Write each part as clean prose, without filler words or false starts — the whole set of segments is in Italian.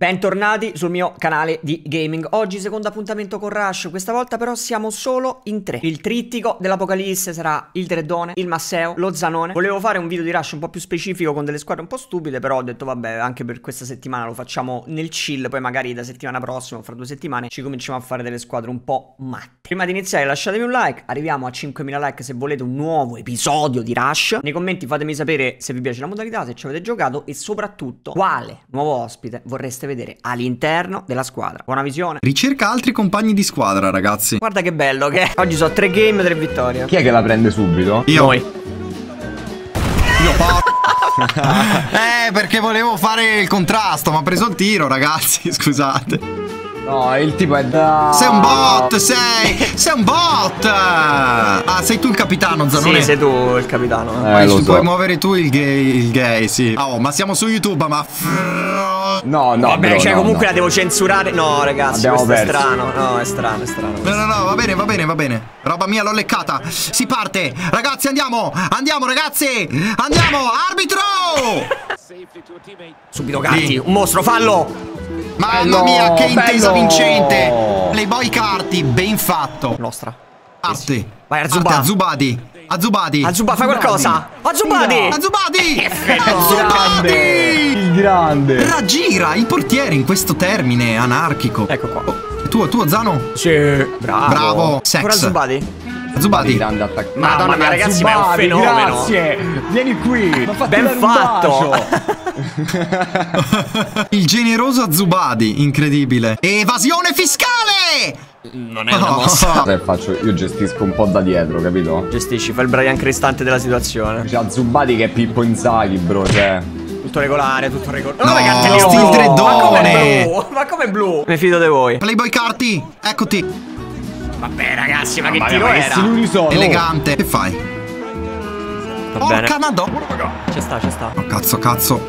Bentornati sul mio canale di gaming. Oggi secondo appuntamento con Rush. Questa volta però siamo solo in tre. Il trittico dell'Apocalisse sarà il Dreddone, il Masseo, lo Zanone. Volevo fare un video di Rush un po' più specifico con delle squadre un po' stupide, però ho detto vabbè, anche per questa settimana lo facciamo nel chill. Poi magari da settimana prossima, fra 2 settimane, ci cominciamo a fare delle squadre un po' matte. Prima di iniziare lasciatemi un like. Arriviamo a 5.000 like se volete un nuovo episodio di Rush. Nei commenti fatemi sapere se vi piace la modalità, se ci avete giocato e soprattutto quale nuovo ospite vorreste vedere all'interno della squadra. Buona visione. Ricerca altri compagni di squadra, ragazzi. Guarda che bello che è. Oggi sono 3 game, 3 vittorie. Chi è che la prende subito? Io. Noi. Io perché volevo fare il contrasto, ma ha preso il tiro, ragazzi. Scusate. No, il tipo è da... Sei un bot, sei un bot. Ah, sei tu il capitano, Zanone. Sì, sei tu il capitano. Lo so. Puoi muovere tu il gay, sì. Oh, ma siamo su YouTube, ma... No, vabbè, bro, cioè no, comunque no. la devo censurare. No, ragazzi, Abbiamo questo perso. è strano. No, è strano, è strano. No, va bene. Roba mia, l'ho leccata. Si parte. Ragazzi, andiamo, ragazzi. Andiamo, arbitro. Subito Carti, un mostro, fallo. Mamma mia, che intesa bello. vincente. Playboy Carti, ben fatto. Nostra. Parte. Vai, Azubà. Azubadi. Azubà, fai qualcosa. Azubadi. Il grande. Raggira il portiere in questo termine anarchico. Ecco qua. Tu, Zano? Sì. Bravo. Sex. Ancora Azubadi. Azubadi. Grande attacco. Madonna mia, ragazzi, ma è un Zubadi, fenomeno. Grazie. Vieni qui. Ben fatto. Il generoso Azubadi, incredibile. Evasione fiscale! Non è una mossa. Io gestisco un po' da dietro, capito? Gestisci, fai il Brian Cristante della situazione. C'è Zubadi che è Pippo Inzaghi, bro, cioè. Tutto regolare, tutto regolare. No, cartellino sti blu. Dreddone. Ma come blu? Mi fido di voi. Playboy Carti, eccoti. Vabbè, ragazzi, ma che Ma tiro che era? siluri sono? Elegante. Che fai? Va bene. Porca madonna. Ci sta. Oh, cazzo.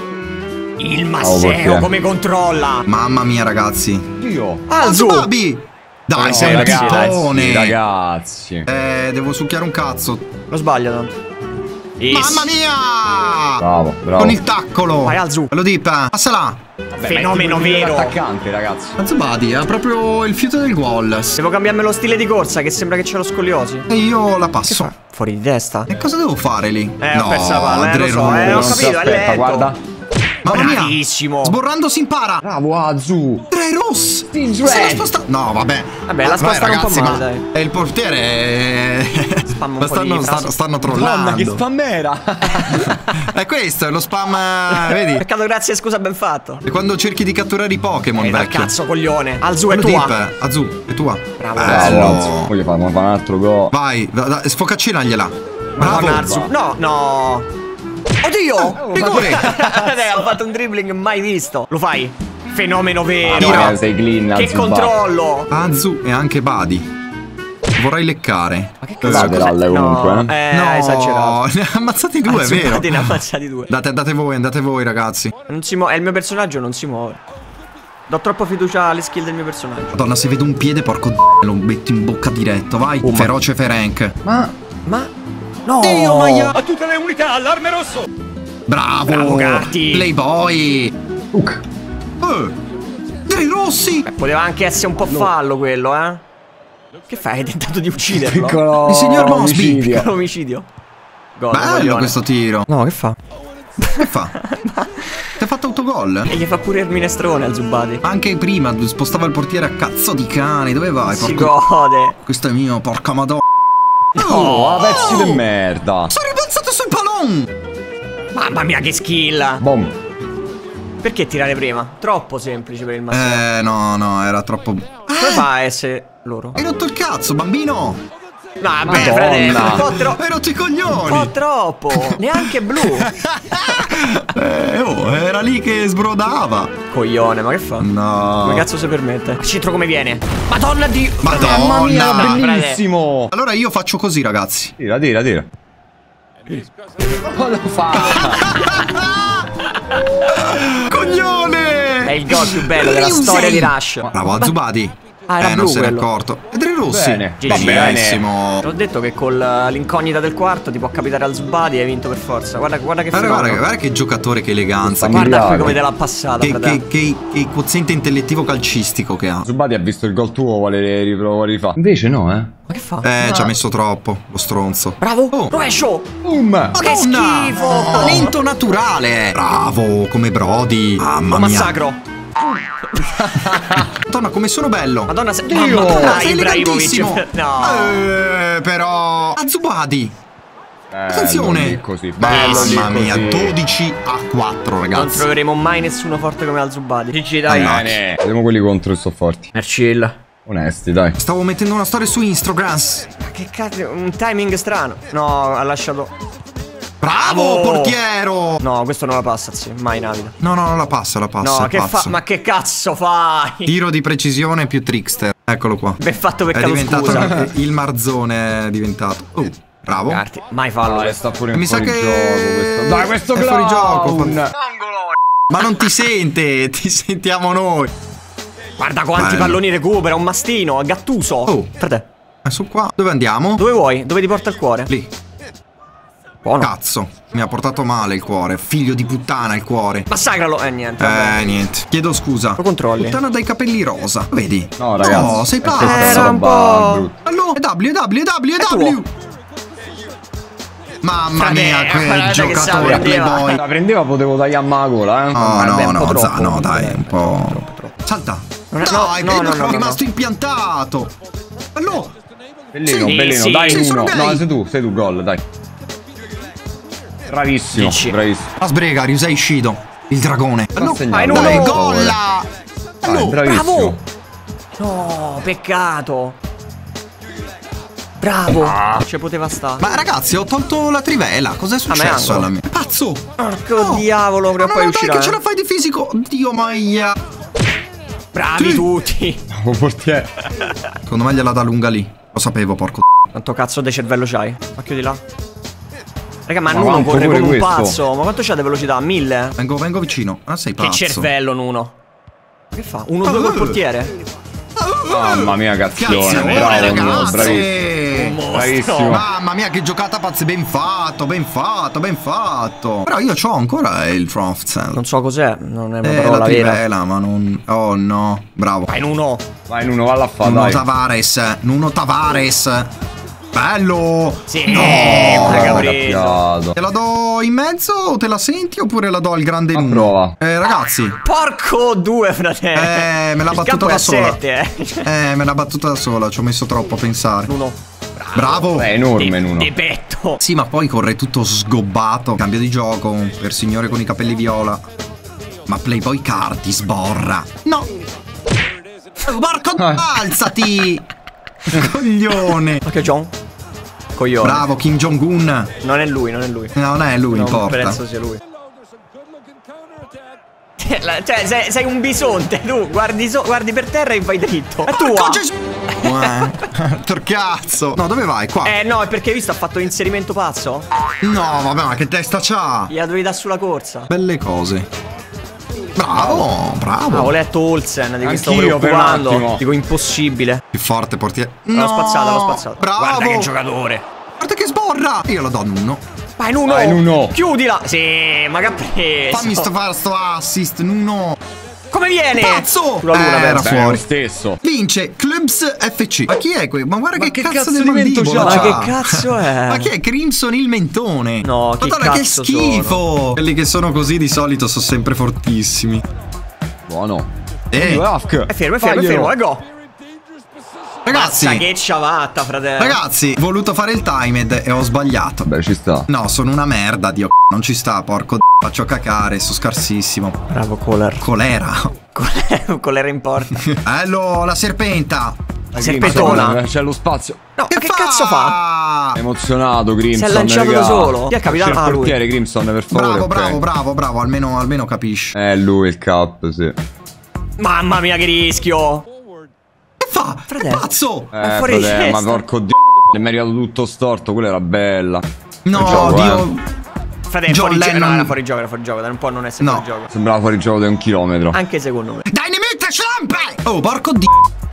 Il Masseo perché? come controlla. Mamma mia, ragazzi. Io. Azubabi. Dai, sei un ragazzi, tipone. ragazzi. Devo succhiare un cazzo. Lo sbaglio tanto. Mamma mia! Bravo. Con il taccolo. Vai, Azu. Lo dip. Passala. Fenomeno vero. Attaccante, ragazzi. Azubadi ha proprio il fiuto del gol. Devo cambiarmi lo stile di corsa, che sembra che c'è lo scoliosi. E io la passo. Fuori di testa. E cosa devo fare lì? Ho perso la palla, lo so, ho Dreros. capito, è Aspetta, lento. guarda. Mamma mia. Bravissimo. Sborrando si impara. Bravo, Azu. Dreros. Team Se l'ha Dread. spostato. No, vabbè. Vabbè, la spostano un po' ragazzi, male, ma dai. è il portiere. Spamma un po' di frasi. Stanno Madonna, trollando. che spammera. È questo, è lo spam. Vedi? Peccato, grazie, scusa, ben fatto. È quando cerchi di catturare i Pokémon, Dal vecchio. cazzo, coglione. Azu è Quello tua. dip, Azu, è tua. Bravo, Bello. Voglio fare un altro gol. Vai, sfocaccinagliela. Madonna, Bravo. Azu. No. Oddio. Rigore. Ha fatto un dribbling mai visto. Lo fai. Fenomeno vero. Tira. Sei clean, Che Azubà. controllo. Azu e anche Badi. Vorrei leccare. Ma che cazzo? Laterale comunque. No, No, hai esagerato. ne ha ammazzati due, è vero. Ne ha ammazzati 2. Andate voi, ragazzi. Non si muove. È il mio personaggio, non si muove. Do troppa fiducia alle skill del mio personaggio. Madonna, se vedo un piede, porco lo metto in bocca diretto. Vai, feroce Ferenc. Ma no. Dio, Maia. A tutte le unità, allarme rosso! Bravo, Carti. Playboy. Dei rossi. Poteva anche essere un po' fallo quello, eh. Che fai? Hai tentato di ucciderlo? Piccolo Il signor Mosby. omicidio. Piccolo omicidio. Gol, Bello coglione. questo tiro. No, che fa? Che fa? Ti ha fatto autogol? E gli fa pure il minestrone al Zubadi. Anche prima spostava il portiere a cazzo di cane. Dove vai? Si Porco... gode. Questo è mio, porca madonna. Oh, pezzi di merda. Sono ribalzato sul pallone. Mamma mia, che skill. Bom. Perché tirare prima? Troppo semplice per il Massimo. No, era troppo. Come fa a essere loro? Hai rotto il cazzo, bambino. No, vabbè, Madonna. fratello, un po' troppo. Hai rotto i Un coglioni. po' troppo. Neanche blu. Era lì che sbrodava. Coglione, ma che fa? No. Come cazzo si permette? Al centro come viene? Madonna di... Madonna. Mamma mia, No, bellissimo. Allora io faccio così, ragazzi. Tira. Ma lo fa. Coglione. È il gol più bello della storia di Rush. Bravo, Azubadi. Ah, era non blu se n'è quello. accorto. Vedere rossi. Bene. GG. Benissimo. Ti ho detto che con l'incognita del quarto ti può capitare al Zubadi e hai vinto per forza. Guarda che fenomeno. Guarda che giocatore, che eleganza. Guarda qui Milagro. come te l'ha passata, fratello. Che quoziente intellettivo calcistico che ha. Zubadi ha visto il gol tuo, vuole rifare. Invece no, Ma che fa? Ci ha messo troppo, lo stronzo. Bravo! Oh. Rovescio! Boom! Che schifo! Talento naturale. Bravo, come Brody. Mamma Lo mia. massacro! Madonna, come sono bello. Madonna, Dio! Madonna, Sei elegantissimo. Ibrahimovic. No. Però Azubadi. Attenzione. Lì così, bello lì Mamma mia, così. 12-4, Non ragazzi. troveremo mai nessuno forte come Al-Zubadi. GG, dai. Allora. Bene. Vediamo quelli contro che sono forti. Merchill. Onesti, dai. Stavo mettendo una storia su Instagram. Che cazzo, un timing strano. No, ha lasciato. Bravo, portiero. No, questo non la passa, sì, mai in vita. No, la passa, No, è che fa? pazzo. Ma che cazzo fai? Tiro di precisione più trickster. Eccolo qua. Ben fatto, È peccato diventato scusa. il Marzone è diventato. Oh, bravo. Carti, mai fallo. Sta pure in Mi sa fuori che gioco questo. Dai, questo è fuori gioco. clown! Ma non ti sente, ti sentiamo noi. Guarda quanti Bello. palloni recupera, un mastino, Gattuso. Oh. Frate, Su qua. Dove andiamo? dove vuoi? Dove ti porta il cuore? Lì. Buono. Cazzo, mi ha portato male il cuore. Figlio di puttana il cuore. Massacralo. Niente. vabbè. Niente. Chiedo scusa. Lo controlli. Puttana dai capelli rosa. Vedi? No, ragazzi. No, sei questa pazzo. è Era una un roba po'. brutta. Allora, tuo. W. Mamma Frate, mia, quel guarda che giocatore sapeva. playboy. La prendeva, potevo dargli a Magola, eh. Vabbè, un po' troppo. No, dai, un po'. Salta. Non è- Dai, no, vedo no, che no, è no, rimasto impiantato. Allora, Bellino, Sì, bellino, sì. dai Sì, sono uno. gay. No, sei tu, gol, dai. Bravissimo, Dici. bravissimo. la sbrega, Ryusei Shido, il dragone. Non ha segnato. in Dai, uno. golla. Dai, bravissimo. No, peccato. Bravo. Ci poteva stare. Ma ragazzi, ho tolto la trivela. Cos'è successo angolo. alla mia? Pazzo! Porco No. diavolo, prima o No, poi no, uscirà. dai, che ce la fai di fisico. Dio maia. Bravi Sì. tutti. Un portiere. Secondo me gliela dà lunga lì. Lo sapevo, porco. Quanto cazzo di cervello c'hai? Ma chiudi là. Raga, ma Ma Nuno quanto corre pure come un questo? pazzo. Ma quanto c'ha di velocità? 1000? Vengo vicino. Ah, sei Che pazzo. cervello, Nuno. Che fa? 1-2 col portiere? Mamma mia, cazione. Cazzo, Bravo, Nuno, ragazzi. bravissimo. Bravissimo. Mamma mia, che giocata pazza. Ben fatto, ben fatto, ben fatto. Però io c'ho ancora il Frofzel. Non so cos'è, non è una La parola vera. trivela, ma non. Oh no, bravo. Vai Nuno. Vai, Nuno, valla a fare, Nuno dai. Tavares. Nuno Tavares. Bello. Sì, No. ma che ha Dai, preso. cappiato. Te la do in mezzo o te la senti oppure la do al grande Ma Nuno? prova. Ragazzi. Porco 2, fratello. Me l'ha Il battuta campo è da a sola. 7, Me l'ha battuta da sola, ci ho messo troppo a pensare. Nuno. Bravo. È enorme, Nuno. De petto. Sì, ma poi corre tutto sgobbato. Cambio di gioco per signore con i capelli viola. Ma Playboy Carti sborra. No. Porco, alzati. Coglione. Ma che John? Coglione. Bravo Kim Jong-un. Non è lui, non è lui. Non è lui, Non importa. penso sia lui. Cioè, sei un bisonte, tu guardi per terra e vai dritto. È tua. Porco Gesù. Cazzo. No, dove vai? Qua. No, è perché hai visto ha fatto l'inserimento pazzo? No, vabbè, ma che testa c'ha? Gliela dovevi dare sulla corsa. Belle cose. Bravo, bravo. Ho letto Olsen di cui stavo Anch'io, per un preoccupando. attimo. Dico impossibile. Più forte portiere. L'ho spazzato. Bravo. Guarda che giocatore. Guarda che sborra. Io lo do a Nuno. Vai Nuno. Vai, Nuno. Chiudila. Sì, ma che ha preso? Fammi fare sto assist, Nuno. Come viene? Pazzo. Sulla luna, Era penso. Beh, fuori. lo stesso. Vince Clubs FC. Ma chi è qui? Ma guarda Ma che che cazzo cazzo del di mento mandibola c'ha? Ma c'ha. che cazzo è? Ma chi è Crimson il mentone? No, che Madonna, che cazzo schifo. Quelli che sono così di solito sono sempre fortissimi. Buono. Eh. È fermo, è go. Ragazzi, Mazza che ciabatta, fratello. ragazzi, ho voluto fare il timed e ho sbagliato. Beh, ci sta. No, sono una merda, Dio. Non ci sta, porco. Faccio cacare, sono scarsissimo. Bravo Kohler. Colera. Kohler in porta. Bello, la serpentona. Serpentona. C'è lo spazio. No, che cazzo fa? È emozionato Grimson. Si è lanciato raga. da solo. Chi è capitato? C'è il Ah, lui. portiere Grimson, per favore. Bravo. Almeno capisci. È lui il cap, sì. Mamma mia che rischio. Che fa? Fratello. È pazzo. È fuori di frate, ma testa. porco dio. Mi è arrivato tutto storto. Quella era bella. No, gioco, Dio. Fratello, John fuori gioco. No, Lennon. era fuori gioco, dai, non può non essere No. fuori gioco. Sembrava fuori gioco di 1 chilometro. Anche secondo me. Dai, ne mette schlampe! Oh, porco Dio.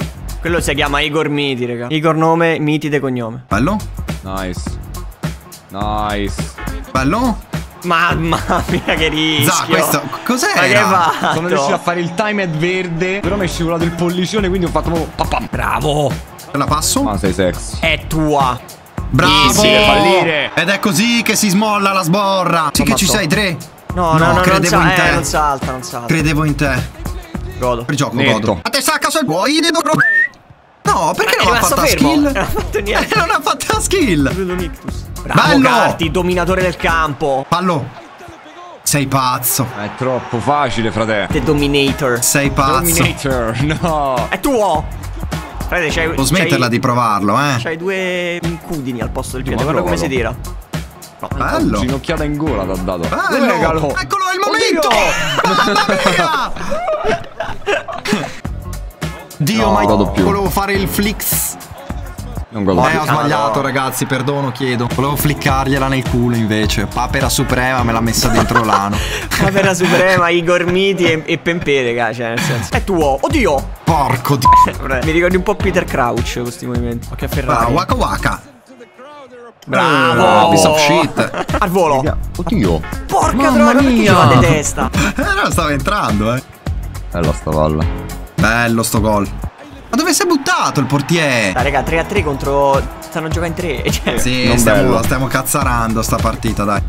Quello si chiama Igor Miti, raga. Igor nome, Miti de cognome. Bello? Nice. Nice. Bello? Mamma mia, che rischio. Za, questo Ma che cos'era? fatto? Sono riuscito a fare il timed verde, però mi è scivolato il pollicione, quindi ho fatto proprio papam. Bravo. Te la passo? Ma sei sexy. È tua. Bravo! Easy, deve fallire. Ed è così che si smolla la sborra. Sì che ci sei, 3. No, credevo in te. non salta, non salta. Credevo in te. Godo. Per gioco, Netto. godo. A te sacca sul puoi. No, perché È non ha rimasto fatto la fermo. skill? Non ha fatto niente. Non ha fatto la skill. Bravo, Bello. Carti, dominatore del campo. Fallo. Sei pazzo. È troppo facile, frate. The Dominator. Sei pazzo. Dominator, no. È tuo. Frate, c'hai. Devo smetterla di provarlo, C'hai 2 incudini al posto del piede. Ma Guarda come si provalo. tira. No. Bello. Ginocchiata in gola t'ha dato. Bello. Regalo. Eccolo, è il momento. Mamma mia. Dio, No, ma godo più. volevo fare il flix. Non godo più. Ho sbagliato, ragazzi, perdono, chiedo. Volevo fliccargliela nel culo invece. Papera Suprema me l'ha messa dentro l'ano. Papera Suprema, Igor Miti e Pempè, raga. Cioè, nel senso. È tuo. Oddio. Porco di... Mi ricordi un po' Peter Crouch questi movimenti. Ok, Ah, Ferrari. waka waka. Bravo. Piece of shit. Al volo. Oddio. Porca Mamma droga, perché mia. giocate testa? No, stava entrando, Bella sta palla. Bello sto gol. Ma dove si è buttato il portiere? Dai, raga, 3-3 contro. Stanno giocando in 3. Cioè. Sì, Non bello. stiamo cazzarando sta partita, dai.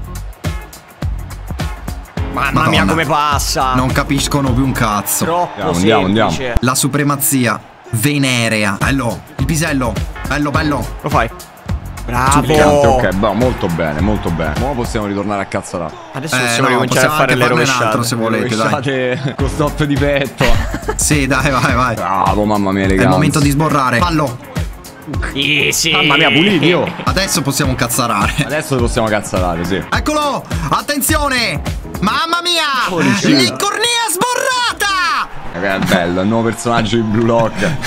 Mamma mia, come passa. Non capiscono più un cazzo. Troppo Andiamo, semplice. La supremazia venerea. Bello, il pisello. Bello, bello. Lo fai. Supplicante, Bravo. ok, boh, molto bene, molto bene. Ora possiamo ritornare a cazzarà. Adesso possiamo no, ricominciare a possiamo fare anche le farne un altro rovesciate. se volete, dai. Rovesciate con stop di petto. Sì, dai, vai. Bravo, mamma mia, È ragazzi. il momento di sborrare. Fallo. Easy. Mamma mia, puliti, io. Adesso possiamo cazzarare. Adesso possiamo cazzarare, sì. Eccolo! Attenzione! Mamma mia! L'incornia sborrata! È bello, il nuovo personaggio di Blue Lock.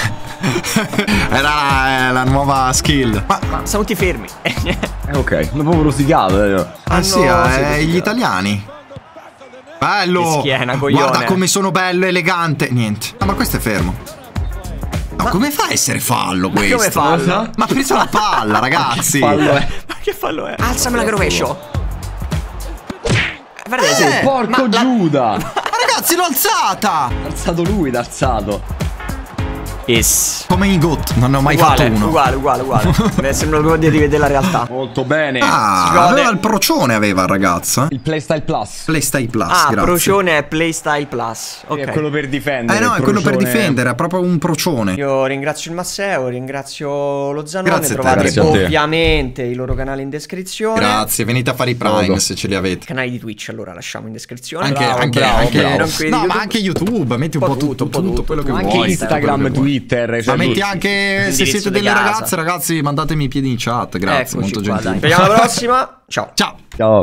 Era la nuova skill. Ma Siamo tutti fermi. Ok, un po' rosicato. ah, sì, gli italiani. Bello! Che schiena, coglione. Guarda come sono bello e elegante. Niente. Ah, ma questo è fermo. Ma come fa a essere fallo questo? come fallo? Ma ha preso la palla, ragazzi. Fallo è. Ma che fallo è? Alzamela che rovescio. Guarda, sì. Porco Giuda! Ma ragazzi, l'ho alzata! Ha alzato lui, l'ha alzato. Yes. Come i GOAT, non ne ho mai fatto uno. Uguale. Mi sembra proprio di rivedere la realtà. Molto bene. Ah, Si gode. aveva il procione, aveva il ragazzo. Il Playstyle Plus. Playstyle Plus, Ah, grazie. procione è Playstyle Plus. Ok. È quello per difendere. No, il è quello per procione. difendere, è proprio un procione. Io ringrazio il Masseo, ringrazio lo Zanone. Grazie a te, Trovate grazie a te. ovviamente i loro canali in descrizione. Grazie, venite a fare i Prime Godo. se ce li avete. Canali di Twitch allora lasciamo in descrizione. Anche, Bravo, anche, bravo, anche bravo. Non quelli no, di ma YouTube. anche YouTube, metti un po' tutto, quello che Anche vuoi. Instagram, quello che vuoi. Twitter. Ma cioè, metti tutto. anche se L'indirizzo siete di delle casa. ragazze, ragazzi, mandatemi i piedi in chat, grazie, Eccoci molto qua, gentile. dai. Ci vediamo alla prossima. Ciao. Ciao. Ciao.